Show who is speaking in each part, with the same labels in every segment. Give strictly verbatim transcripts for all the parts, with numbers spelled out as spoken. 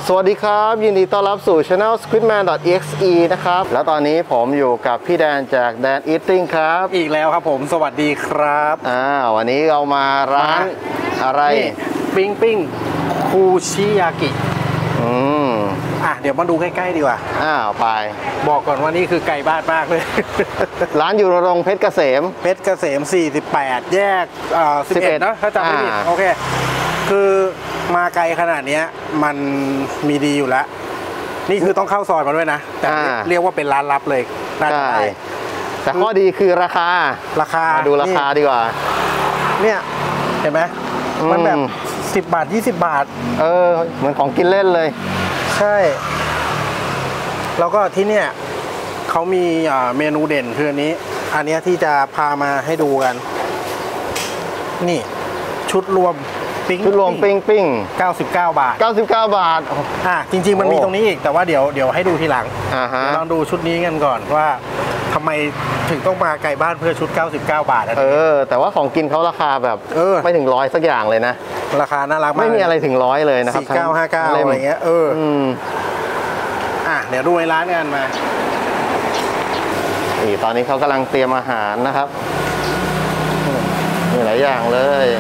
Speaker 1: สวัสดีครับยินดีต้อนรับสู่ Channel squidman.exe นะครับแล้วตอนนี้ผมอยู่กับพี่แดนจากแดน Eating ครับ
Speaker 2: อีกแล้วครับผมสวัสดีครับ
Speaker 1: อ่าวันนี้เรามาร้านอะไร
Speaker 2: ปิ้งปิ้งคูชิยากิ
Speaker 1: อืม
Speaker 2: อ่ะเดี๋ยวมาดูใกล้ๆดีกว่า
Speaker 1: อ้าวไป
Speaker 2: บอกก่อนว่านี่คือไก่บ้านมากเลย
Speaker 1: ร้านอยู่ตรงเพชรเกษม
Speaker 2: เพชรเกษมสี่สิบแปดแยกอ่าสิบเอ็ดนะถ้าจำไม่ผิดโอเคคือมาไกลขนาดนี้มันมีดีอยู่แล้วนี่คือต้องเข้าซอยมาด้วยนะแต่เรียกว่าเป็นร้านลับเลย
Speaker 1: ใช่แต่ข้อดีคือราคา
Speaker 2: ราคา
Speaker 1: มาดูราคาดีกว่า
Speaker 2: เนี่ยเห็นไหมมันแบบสิบบาทยี่สิบบาท
Speaker 1: เออเหมือนของกินเล่นเลย
Speaker 2: ใช่แล้วก็ที่เนี่ยเขามีเมนูเด่นคืออันนี้อันนี้ที่จะพามาให้ดูกันนี่ชุดรวมปิ้ง
Speaker 1: ชุดรวมปิ้งปิ้ง
Speaker 2: เก้าสิบเก้าบาท
Speaker 1: เก้าสิบเก้าบาท
Speaker 2: อ่ะจริงๆมันมีตรงนี้อีกแต่ว่าเดี๋ยวเดี๋ยวให้ดูทีหลัง
Speaker 1: อ่าฮะ
Speaker 2: ลองดูชุดนี้กันก่อนว่าทำไมถึงต้องมาไก่บ้านเพื่อชุดเก้าสิบเก้าบาท
Speaker 1: เออแต่ว่าของกินเขาราคาแบบไม่ถึงร้อยสักอย่างเลยนะ
Speaker 2: ราคาน่ารักมาก
Speaker 1: ไม่มีอะไรถึงร้อยเลยนะครับ
Speaker 2: สี่เก้าห้าเก้าอะไรเงี้ยเอออ่ะเดี๋ยวดูในร้านกันมา
Speaker 1: นี่ตอนนี้เขากำลังเตรียมอาหารนะครับมีหลายอย่างเลย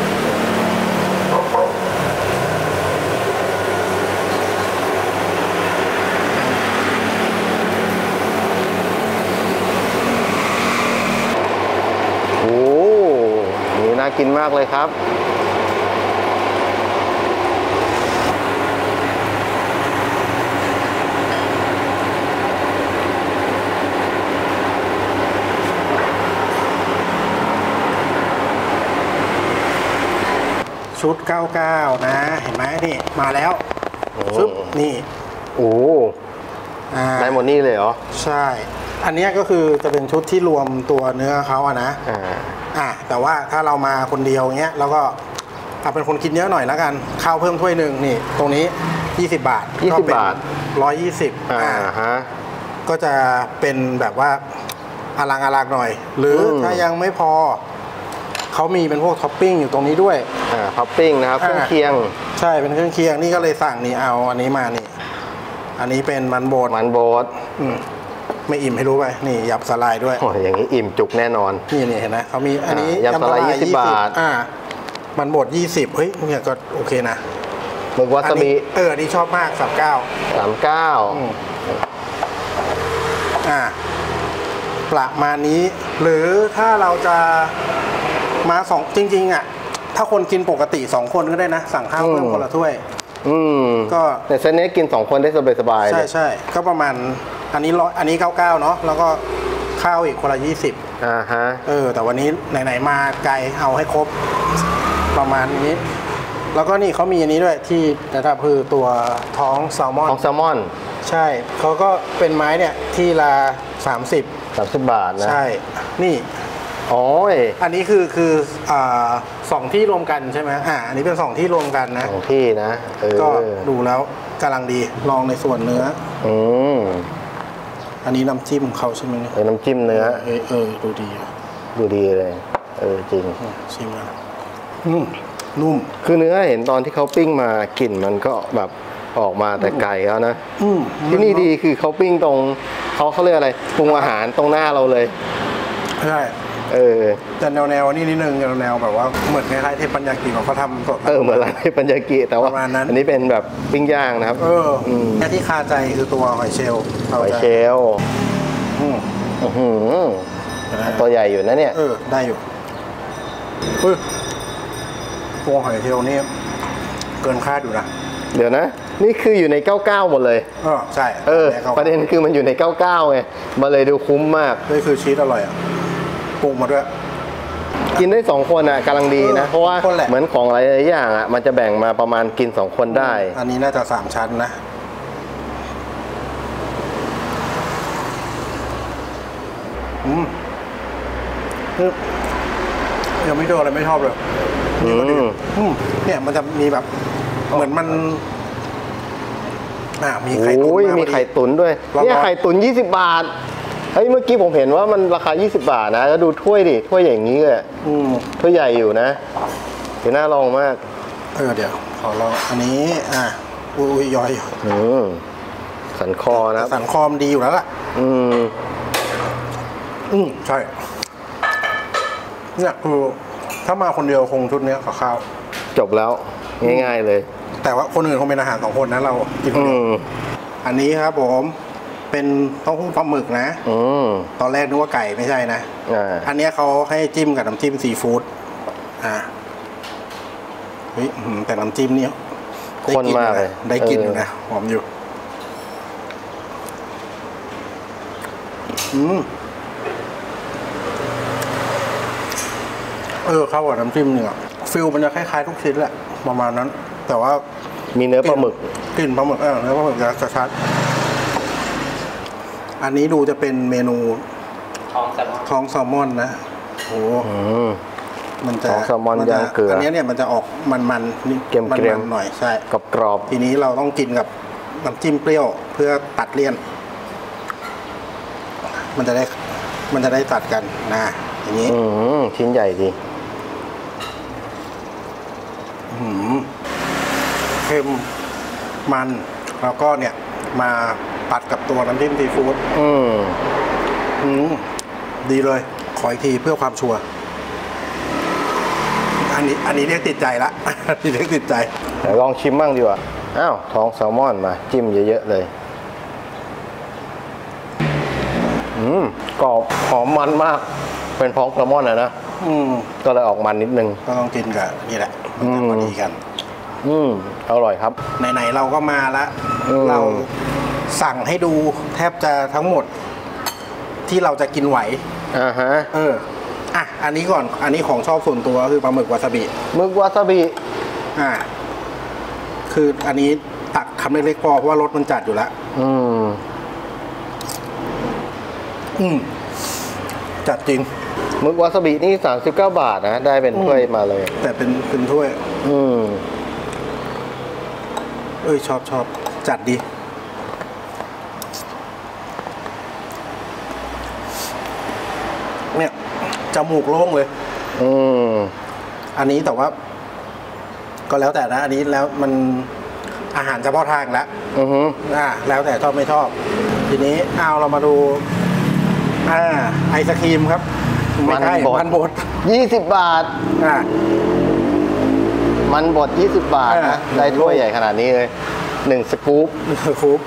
Speaker 1: โอ้นี่น่ากินมากเลยครับ
Speaker 2: ชุดเก้าสิบเก้านะเห็นไหมนี่มาแล้วชุดนี่
Speaker 1: โอ้ได้หมดนี่เลยเหรอ
Speaker 2: ใช่อันนี้ก็คือจะเป็นชุดที่รวมตัวเนื้อเขาอะนะ
Speaker 1: อ่า
Speaker 2: อ่าแต่ว่าถ้าเรามาคนเดียวเงี้ยแล้วก็เอาเป็นคนกินเยอะหน่อยแล้วกันข้าวเพิ่มถ้วยหนึ่งนี่ตรงนี้ยี่สิบบาท
Speaker 1: ยี่สิบบาท
Speaker 2: ร้อยยี่สิบ
Speaker 1: อ่าฮะ
Speaker 2: ก็จะเป็นแบบว่าอลังอลังหน่อยหรือถ้ายังไม่พอเขามีเป็นพวกท็อปปิ้งอยู่ตรงนี้ด้วย
Speaker 1: อ่าท็อปปิ้งนะครับเครื่องเคียง
Speaker 2: ใช่เป็นเครื่องเคียงนี่ก็เลยสั่งนี่เอาอันนี้มานี่อันนี้เป็นมันโบด
Speaker 1: มันโบด
Speaker 2: อืมไม่อิ่มให้รู้ไปนี่ยำสลายด้วย
Speaker 1: โอ้ยอย่างนี้อิ่มจุกแน่นอน
Speaker 2: นี่นี่เห็นไหมเขามีอันนี้
Speaker 1: ยำสลายยี่สิบบาท
Speaker 2: อ่ามันโบดยี่สิบเฮ้ยเนี่ยก็โอเคนะ
Speaker 1: หมึกวาซาบิ
Speaker 2: เออนี่ชอบมากสามเก้า
Speaker 1: สามเก้า
Speaker 2: อ่าประมาณนี้หรือถ้าเราจะมาสองจริงๆอ่ะถ้าคนกินปกติสองคนก็ได้นะสั่งข้าวเพิ่มคนละถ้วย
Speaker 1: อืมก็แต่เซตนี้กินสองคนได้สบายๆ
Speaker 2: ใช่ใช่ก็ประมาณอันนี้ร้อยอันนี้เก้าเก้าเนาะแล้วก็ข้าวอีกคนละยี่สิบ
Speaker 1: อ่าฮะ
Speaker 2: เออแต่วันนี้ไหนๆมาไกลเอาให้ครบประมาณนี้แล้วก็นี่เขามีอันนี้ด้วยที่นะครับคือตัวท้องแซลมอน
Speaker 1: ท้องแซลมอน
Speaker 2: ใช่เขาก็เป็นไม้เนี่ยที่ละสามสิบ
Speaker 1: สามสิบบาทนะ
Speaker 2: ใช่นี่
Speaker 1: โอ้ย
Speaker 2: อันนี้คือคืออ่าสองที่รวมกันใช่ไหมอ่าอันนี้เป็นสองที่รวมกันนะ
Speaker 1: สองที่นะเออ
Speaker 2: ก็ดูแล้วกำลังดีลองในส่วนเนื้อ
Speaker 1: อืม
Speaker 2: อันนี้น้ำจิ้มเขาใช่ไหมเนี่ย
Speaker 1: น้ำจิ้มเนื้อ
Speaker 2: เออเออดูดี
Speaker 1: ดูดีเลยเออจริง
Speaker 2: ชิมแล้วอืมนุ่ม
Speaker 1: คือเนื้อเห็นตอนที่เขาปิ้งมากลิ่นมันก็แบบออกมาแต่ไก่แล้วนะที่นี่ดีคือเขาปิ้งตรงเขาเขาเรียกอะไรปรุงอาหารตรงหน้าเราเลย
Speaker 2: ใช่
Speaker 1: เออ
Speaker 2: แต่แนวแนวนี่นิดนึงแนวแนวแบบว่าเหมือนคล้ายๆเทปปัญญากิของเขาทำสด
Speaker 1: เออเหมือนร้านเทปปัญญากิแต่ว่าอันนี้เป็นแบบปิ้งย่างนะครับ
Speaker 2: เออแค่ที่คาใจคือตัวหอยเชลล์
Speaker 1: หอยเชลล์อืมอืมตัวใหญ่อยู่นะเนี่ย
Speaker 2: เออได้อยู่เฮ้ยตัวหอยเชลล์นี่เกินคาดอยู่นะ
Speaker 1: เดี๋ยวนะนี่คืออยู่ในเก้าสิบเก้าหมดเลย
Speaker 2: เออใช่
Speaker 1: เออประเด็นคือมันอยู่ในเก้าสิบเก้าไงมาเลยดูคุ้มมาก
Speaker 2: นี่คือชีสอร่อยอ่ะปรุงมาด้วย
Speaker 1: กินได้สองคนอ่ะกำลังดีนะเพราะว่าเหมือนของอะไรหลายอย่างอ่ะมันจะแบ่งมาประมาณกินสองคนได้
Speaker 2: อันนี้น่าจะสามชั้นนะอืมยังไม่โดนอะไรไม่ชอบเลย
Speaker 1: อืม
Speaker 2: เนี่ยมันจะมีแบบเหมือนมันอ่ามีไข่ตุ๋น
Speaker 1: มีไข่ตุ๋นด้วยเนี่ยไข่ตุ๋นยี่สิบบาทเฮ้ยเมื่อกี้ผมเห็นว่ามันราคายี่สิบบาทนะแล้วดูถ้วยดิถ้วยอย่างนี้เลยถ้วยใหญ่อยู่นะเดี๋ยวน่าลองมาก
Speaker 2: เออเดี๋ยวขอลองอันนี้อ่ะอุ้ยย่อย
Speaker 1: อืมสันคอนะ
Speaker 2: สันคอมดีอยู่แล้วล่ะ
Speaker 1: อืม
Speaker 2: อืมใช่เนี่ยคือถ้ามาคนเดียวคงชุดนี้กับข้าว
Speaker 1: จบแล้วง่ายๆเลย
Speaker 2: แต่ว่าคนอื่นคงเป็นอาหารสองคนนะเรากินคนเดียวอันนี้ครับผมเป็นเต้าหู้ปลาหมึกนะตอนแรกนึกว่าไก่ไม่ใช่นะอันนี้เขาให้จิ้มกับน้ำจิ้มซีฟู้ดอ่าเฮ้ยแต่น้ำจิ้มนี่
Speaker 1: ข้นมากเลย
Speaker 2: ได้กินอยู่นะหอมอยู่อืมเออเข้ากับน้ำจิ้มเนี่ยฟิลมันจะคล้ายๆทุกชิ้นแหละประมาณนั้นแต่ว่า
Speaker 1: มีเนื้อปลาหมึก
Speaker 2: กลิ่นปลาหมึกเออเนื้อปลาหมึกจะชัดอันนี้ดูจะเป็นเมนูท้องแซลมอนท้องแซลมอนนะโอ้มันจะ
Speaker 1: ท้องแซลมอนย่างเกลือ
Speaker 2: อันนี้เนี่ยมันจะออกมันๆนี่
Speaker 1: เกรียม
Speaker 2: ๆหน่อยใช่
Speaker 1: กรอบ
Speaker 2: ทีนี้เราต้องกินกับน้ำจิ้มเปรี้ยวเพื่อตัดเลี่ยนมันจะได้มันจะได้ตัดกันนะอย่างนี้
Speaker 1: ชิ้นใหญ่ดี
Speaker 2: เค็มมันแล้วก็เนี่ยมาปัดกับตัวน้ำจิ้มซีฟู้ดอืมอืมดีเลยขออีกทีเพื่อความชัวร์อันนี้อันนี้เรียกติดใจละอันนี้เรียกติดใจ
Speaker 1: เดี๋ยวลองชิมบ้างดีกว่าอ้าวท้องแซลมอนมาจิ้มเยอะๆเลยอืมกรอบหอมมันมากเป็นท้องแซลมอนนะนะอืมก็เลยออกมันนิดนึง
Speaker 2: ก็ต้องกินกับนี่แหละมันจะพอดีกัน
Speaker 1: อืมอร่อยครับ
Speaker 2: ไหนๆเราก็มาแล้วเราสั่งให้ดูแทบจะทั้งหมดที่เราจะกินไหว
Speaker 1: อ่าฮะ
Speaker 2: เอออ่ะอันนี้ก่อนอันนี้ของชอบส่วนตัวคือปลาหมึกวาซาบิ
Speaker 1: หมึกวาซาบิ
Speaker 2: อ่าคืออันนี้ตักคำเล็กๆพอเพราะว่ารสมันจัดอยู่แล้วอืมอืมจัดจริง
Speaker 1: หมึกวาซาบินี่สามสิบเก้าบาทนะได้เป็นถ้วยมาเลย
Speaker 2: แต่เป็นเป็นถ้วยอืมเอ้ยชอบชอบจัดดีเนี่ยจมูกโล่งเลยอืมอันนี้แต่ว่าก็แล้วแต่นะอันนี้แล้วมันอาหารเฉพาะทางแล้วอือฮึอ่าแล้วแต่ชอบไม่ชอบทีนี้เอาเรามาดูอ่าไอศครีมครับ
Speaker 1: มันบด
Speaker 2: มันบด
Speaker 1: ยี่สิบบาทอ่ามันบดยี่สิบบาทนะได้ถ้วยใหญ่ขนาดนี้เลยหนึ่งสกู๊ป
Speaker 2: หนึ่งสกู๊ป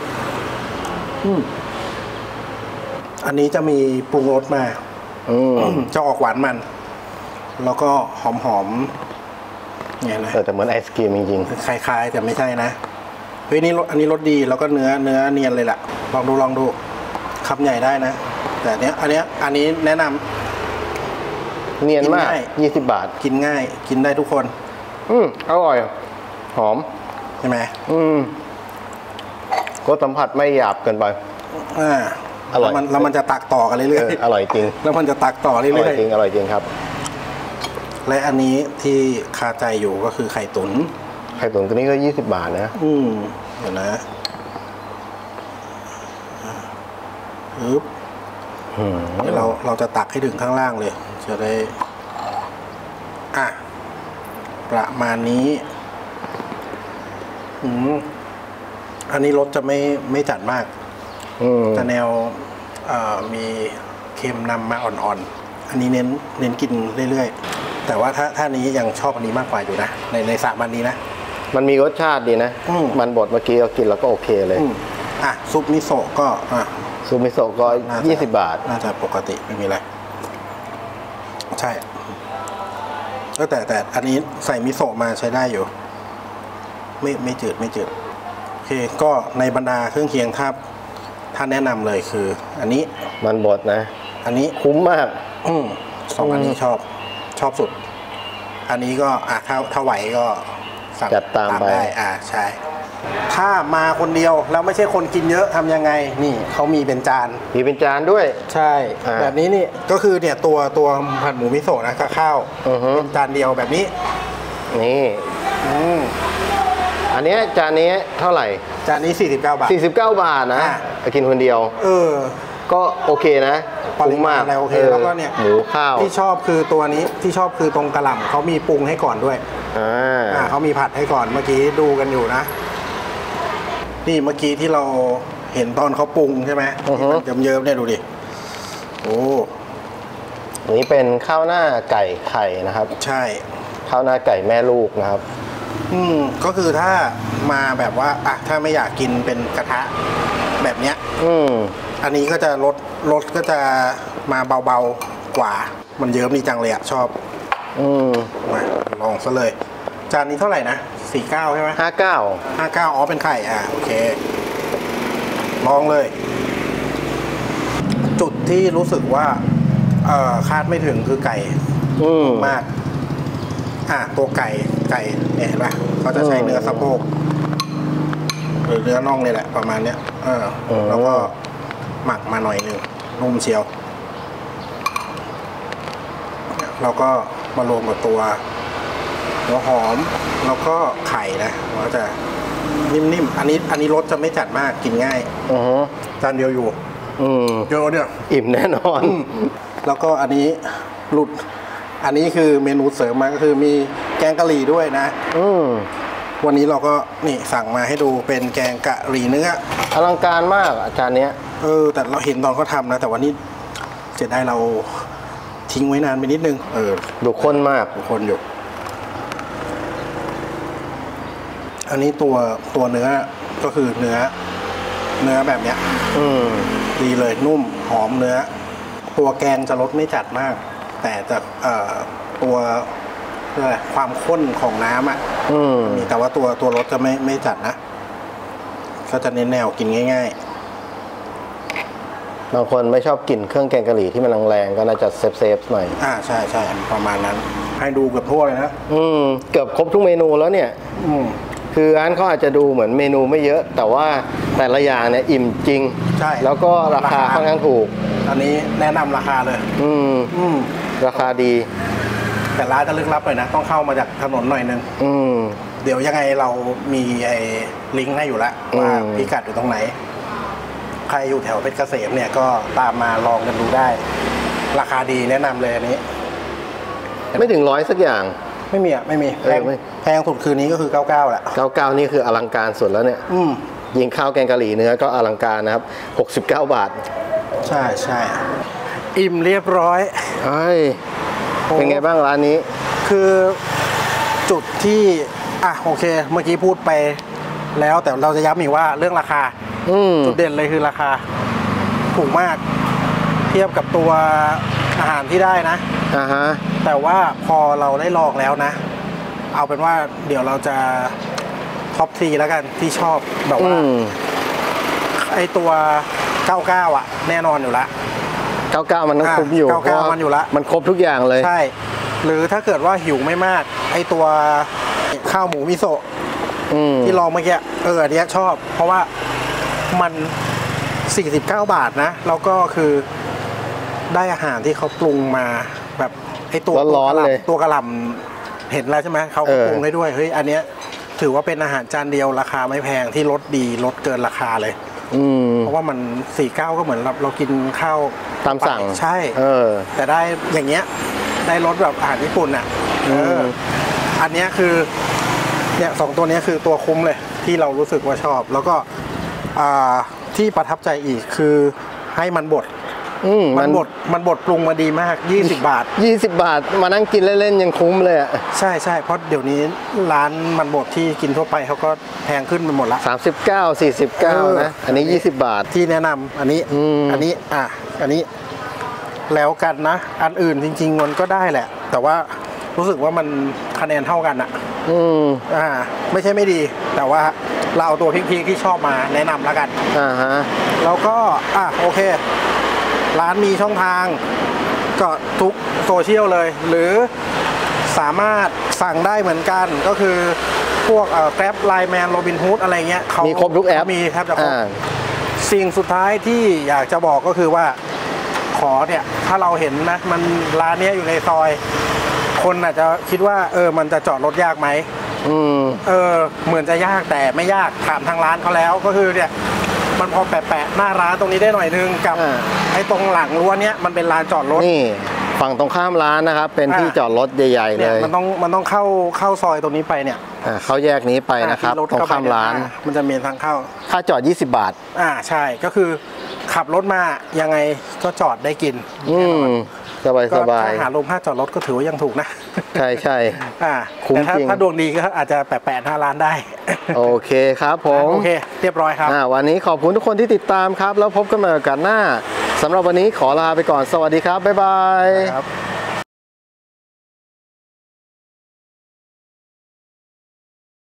Speaker 2: อันนี้จะมีปรุงรสมาจะออกหวานมันแล้วก็หอมหอมเนี่ยนะ
Speaker 1: แต่เหมือนไอศกรีมจริง
Speaker 2: ๆคล้ายๆแต่ไม่ใช่นะเฮ้ยนี่อันนี้รสดีแล้วก็เนื้อเนื้อเนียนเลยล่ะลองดูลองดูคำใหญ่ได้นะแต่เนี้ยอันเนี้ยอันนี้แนะนำ
Speaker 1: เนียนมากยี่สิบบาท
Speaker 2: กินง่ายกินได้ทุกคน
Speaker 1: อืมอร่อยหอม
Speaker 2: ใช่ไหม
Speaker 1: อืมก็สัมผัสไม่หยาบเกินไป
Speaker 2: อ่าอร่อยแล้วมันจะตักต่อกันเรื่อย
Speaker 1: ๆอร่อยจริง
Speaker 2: แล้วมันจะตักต่อเรื่อยๆอร่อย
Speaker 1: จริงอร่อยจริงครับ
Speaker 2: และอันนี้ที่คาใจอยู่ก็คือไข่ตุ๋น
Speaker 1: ไข่ตุ๋นตัวนี้ก็ยี่สิบบาทนะ
Speaker 2: อืมเดี๋ยวนะอึ๊บเดี๋ยวเราเราจะตักให้ถึงข้างล่างเลยจะได้อ่ะประมาณนี้อืมอันนี้รสจะไม่ไม่จัดมากจะแนวมีเค็มนำมาอ่อนๆอันนี้เน้นเน้นกินเรื่อยๆแต่ว่าถ้าถ้านี้ยังชอบอันนี้มากกว่าอยู่นะในในสามอันนี้นะ
Speaker 1: มันมีรสชาติดีนะมันบดเมื่อกี้เรากินแล้วก็โอเคเลย
Speaker 2: อ่ะซุปมิโซะก็อ่ะ
Speaker 1: ซุปมิโซะก็ยี่สิบบาท
Speaker 2: น่าจะปกติไม่มีอะไรใช่ก็แต่แต่อันนี้ใส่มิโซะมาใช้ได้อยู่ไม่ไม่จืดไม่จืดโอเคก็ในบรรดาเครื่องเคียงถ้าท่านแนะนำเลยคืออันนี้
Speaker 1: มันบดนะ
Speaker 2: อันนี้
Speaker 1: คุ้มมาก
Speaker 2: อืมสองอันนี้ชอบชอบสุดอันนี้ก็อ่ะถ้าถ้าไหวก็
Speaker 1: สั่งจัดตามไป
Speaker 2: ได้อ่าใช่ถ้ามาคนเดียวแล้วไม่ใช่คนกินเยอะทำยังไงนี่เขามีเป็นจาน
Speaker 1: มีเป็นจานด้วย
Speaker 2: ใช่แบบนี้นี่ก็คือเนี่ยตัวตัวผัดหมูมิโซะนะกับข้าวเป็นจานเดียวแบบนี้
Speaker 1: นี่อืมอันนี้จานนี้เท่าไหร่
Speaker 2: จานนี้สี่สิบเก้าบาท
Speaker 1: สี่สิบเก้าบาทนะไปกินคนเดียว
Speaker 2: เออ
Speaker 1: ก็โอเคนะ
Speaker 2: คุ้มมากโอเคแล้วก็เนี่ย
Speaker 1: หมูข้าว
Speaker 2: ที่ชอบคือตัวนี้ที่ชอบคือตรงกระหล่ำเขามีปรุงให้ก่อนด้วยอ่าเขามีผัดให้ก่อนเมื่อกี้ดูกันอยู่นะนี่เมื่อกี้ที่เราเห็นตอนเขาปรุงใช่ไหม
Speaker 1: อือฮึ
Speaker 2: ที่มันเยิ้มๆเนี่ยดูดิโอ้
Speaker 1: อันนี้เป็นข้าวหน้าไก่ไข่นะครับ
Speaker 2: ใช่
Speaker 1: ข้าวหน้าไก่แม่ลูกนะครับ
Speaker 2: อืมก็คือถ้ามาแบบว่าอ่ะถ้าไม่อยากกินเป็นกระทะแบบเนี้ย
Speaker 1: อืม
Speaker 2: อันนี้ก็จะลดลดก็จะมาเบาๆกว่า มันเยิ้มดีจังเลยอะชอบ
Speaker 1: อืม
Speaker 2: มาลองซะเลย จานนี้เท่าไหร่นะสี่เก้าใช่ไหม
Speaker 1: ห้าเก้า
Speaker 2: ห้าเก้าอ๋อเป็นไข่อ่ะโอเค ลองเลย จุดที่รู้สึกว่าเอ่อคาดไม่ถึงคือไก่
Speaker 1: อืม
Speaker 2: มาก อ่ะตัวไก่ไก่เนี่ยเห็นปะเขาจะใช้เนื้อสะโพกหรือเนื้อน่องเนี่ยแหละประมาณเนี้ยเออแล้วก็หมักมาหน่อยหนึ่งนุ่มเชียวแล้วก็มารวมกับตัวหัวหอมแล้วก็ไข่นะมันก็จะนิ่มๆอันนี้อันนี้รสจะไม่จัดมากกินง่าย
Speaker 1: อือ
Speaker 2: จานเดียวอยู่
Speaker 1: อืม
Speaker 2: เยอะเนี่ย
Speaker 1: อิ่มแน่นอน
Speaker 2: แล้วก็อันนี้หลุด อันนี้คือเมนูเสริมมาก็คือมีแกงกะหรี่ด้วยนะ
Speaker 1: อืม
Speaker 2: วันนี้เราก็นี่สั่งมาให้ดูเป็นแกงกะหรี่เนื้อ
Speaker 1: อลังการมากอาจารย์เนี้ย
Speaker 2: เออ แต่เราเห็นตอนเขาทำนะ แต่วันนี้เสียดายเราทิ้งไว้นานไปนิดนึง เออ
Speaker 1: ดูข้นมาก
Speaker 2: ทุกคนอยู่ อันนี้ตัวตัวเนื้อก็คือเนื้อ เนื้อแบบเนี้ย
Speaker 1: อืม
Speaker 2: ดีเลยนุ่มหอมเนื้อ ตัวแกงจะรสไม่จัดมาก แต่จะเอ่อตัวเรียกอะไรความข้นของน้ำอ่ะ
Speaker 1: อืม
Speaker 2: มีแต่ว่าตัวตัวรสจะไม่ไม่จัดนะก็จะเน้นแนวกินง่าย
Speaker 1: บางคนไม่ชอบกินเครื่องแกงกะหรี่ที่มันแรงๆก็น่าจะเซฟเซฟๆหน่อย
Speaker 2: ๆอ่าใช่ใช่ประมาณนั้น ให้ดูเกือบทั่วเลยนะ
Speaker 1: อืม เกือบครบทุกเมนูแล้วเนี่ย
Speaker 2: อืม
Speaker 1: คือร้านเขาอาจจะดูเหมือนเมนูไม่เยอะ แต่ว่าแต่ละอย่างเนี่ยอิ่มจริง
Speaker 2: ใช่
Speaker 1: แล้วก็ราคาค่อนข้างถูก
Speaker 2: อันนี้แนะนำราคาเลย
Speaker 1: อืม
Speaker 2: อืม
Speaker 1: ราคาดี
Speaker 2: แต่ร้านจะลึกลับหน่อยนะ ต้องเข้ามาจากถนนหน่อยนึง
Speaker 1: อืม
Speaker 2: เดี๋ยวยังไงเรามีไอ้ลิงก์ให้อยู่แล้วว่า
Speaker 1: อืม
Speaker 2: พิกัดอยู่ตรงไหน ใครอยู่แถวเพชรเกษมเนี่ยก็ตามมาลองกันดูได้ ราคาดีแนะนำเลยอันนี้
Speaker 1: ไม่ถึงร้อยสักอย่าง
Speaker 2: ไม่มีอ่ะ ไม่มี
Speaker 1: เอ
Speaker 2: แพ
Speaker 1: อง ไม่
Speaker 2: แพงสุดคืนนี้ก็คือเก้าเก้าแหละ
Speaker 1: เก้าเก้านี่คืออลังการสุดแล้วเนี่ย
Speaker 2: อืม
Speaker 1: ยิงข้าวแกงกะหรี่เนื้อก็อลังการนะครับหกสิบเก้าบาท
Speaker 2: ใช่ใช่อิ่มเรียบร้อย
Speaker 1: เอ้ยเป็นไงบ้างร้านนี้
Speaker 2: คือจุดที่อ่ะโอเค เมื่อกี้พูดไปแล้วแต่เราจะย้ำอีกว่าเรื่องราคา
Speaker 1: อืม
Speaker 2: จุดเด่นเลยคือราคาถูกมาก เทียบกับตัวอาหารที่ได้นะ
Speaker 1: อ่าฮะ
Speaker 2: แต่ว่าพอเราได้ลองแล้วนะ เอาเป็นว่าเดี๋ยวเราจะท็อปทีแล้วกันที่ชอบแบบ
Speaker 1: อื
Speaker 2: ว่าม ไอตัวเก้าเก้าอ่ะ แน่นอนอยู่แล้ว
Speaker 1: เก้าเก้ามันต้อง
Speaker 2: อ่ะ
Speaker 1: คุ้มอยู่
Speaker 2: เก้าเก้า
Speaker 1: พระ
Speaker 2: มันอยู่ละ
Speaker 1: มันครบทุกอย่างเลย
Speaker 2: ใช่ หรือถ้าเกิดว่าหิวไม่มาก ไอตัวข้าวหมูมิโซะ
Speaker 1: อืม
Speaker 2: ที่ลองเมื่อกี้เอออันเนี้ยชอบ เพราะว่ามันสี่สิบเก้าบาทนะ แล้วก็คือได้อาหารที่เขาปรุงมาแบบไอตัว
Speaker 1: ร้อนๆเลย
Speaker 2: ตัวกระหล่ำเห็นแล้วใช่ไหมเขาก็
Speaker 1: เออ
Speaker 2: ปรุงได้ด้วยเฮ้ยอันเนี้ยถือว่าเป็นอาหารจานเดียวราคาไม่แพงที่ลดดีลดเกินราคาเลย
Speaker 1: อืม
Speaker 2: เพราะว่ามันสี่เก้าก็เหมือนเราเรากินข้าว
Speaker 1: ตามสั่ง
Speaker 2: ใช่
Speaker 1: เออ
Speaker 2: แต่ได้อย่างเงี้ยได้รสแบบอาหารญี่ปุ่นอ่ะเออ
Speaker 1: ม
Speaker 2: อันเนี้ยคือเนี่ยสองตัวเนี้ยคือตัวคุ้มเลยที่เรารู้สึกว่าชอบ แล้วก็อ่าที่ประทับใจอีกคือให้มันบด
Speaker 1: อืม
Speaker 2: มันบดมันบดปรุงมาดีมากยี่สิบบาท
Speaker 1: ยี่สิบบาทมานั่งกินเล่นๆยังคุ้มเลยอ่ะ
Speaker 2: ใช่ใช่เพราะเดี๋ยวนี้ร้านมันบดที่กินทั่วไปเขาก็แพงขึ้นไปหมดละ
Speaker 1: สามสิบเก้า สี่สิบเก้า
Speaker 2: เออ
Speaker 1: นะ อันนี้ยี่สิบบาท
Speaker 2: ที่แนะนำอันนี้
Speaker 1: อืม
Speaker 2: อันนี้อ่ะอันนี้แล้วกันนะ อันอื่นจริง ๆ มันก็ได้แหละ แต่ว่ารู้สึกว่ามันคะแนนเท่ากันอะ
Speaker 1: อืม
Speaker 2: อ่าไม่ใช่ไม่ดี แต่ว่าเราเอาตัวพีคๆที่ชอบมาแนะนำแล้วกัน
Speaker 1: อ่าฮะ
Speaker 2: แล้วก็อ่ะโอเค ร้านมีช่องทางก็ทุกโซเชียลเลย หรือสามารถสั่งได้เหมือนกันก็คือพวกเอ่อ Grab Line Man Robin Hood อะไรเงี้ยเขา
Speaker 1: มีครบทุกแอป
Speaker 2: มีแทบจะครบ
Speaker 1: อ่า
Speaker 2: สิ่งสุดท้ายที่อยากจะบอกก็คือว่าขอเนี่ยถ้าเราเห็นนะมันร้านเนี้ยอยู่ในซอย คนอาจจะคิดว่าเออมันจะจอดรถยากไหม
Speaker 1: อืม
Speaker 2: เออเหมือนจะยากแต่ไม่ยากถามทางร้านเขาแล้วก็คือเนี่ยมันพอแปะๆหน้าร้านตรงนี้ได้หน่อยนึงกับ
Speaker 1: อ่า
Speaker 2: ไอ้ตรงหลังรั้วเนี้ยมันเป็นลานจอดรถ
Speaker 1: นี่ฝั่งตรงข้ามร้านนะครับ เป็น
Speaker 2: อ่า
Speaker 1: ที่จอดรถใหญ่ๆเล
Speaker 2: เนี่ย
Speaker 1: ย
Speaker 2: มันต้องมันต้องเข้าเข้าซอยตรงนี้ไปเนี่ย
Speaker 1: อ่าเขาแยกนี้ไปนะครับ
Speaker 2: ที่
Speaker 1: ตรงข้ามร้าน
Speaker 2: อ่มันจะมีทางเข้า
Speaker 1: ค่าจอดยี่สิบบาท
Speaker 2: อ่าใช่ก็คือขับรถมายังไงก็จอดได้กิน
Speaker 1: อืมสบาย
Speaker 2: ก็
Speaker 1: สบาย
Speaker 2: ค่าหารลมค่าจอดรถก็ถือว่ายังถูกนะ
Speaker 1: ใช่ใช่
Speaker 2: อ่า
Speaker 1: คุ้ม
Speaker 2: แต่ถ้า
Speaker 1: จริง
Speaker 2: ถ้าดวงดีก็อาจจะแปดแปดห้าล้านได้
Speaker 1: โอเคครับผม
Speaker 2: โอเค เรียบร้อยครับ
Speaker 1: อ่าวันนี้ขอบคุณทุกคนที่ติดตามครับ แล้วพบกันใหม่โอกาสหน้าสำหรับวันนี้ขอลาไปก่อนสวัสดีครับ บ๊ายบาย
Speaker 2: ครับ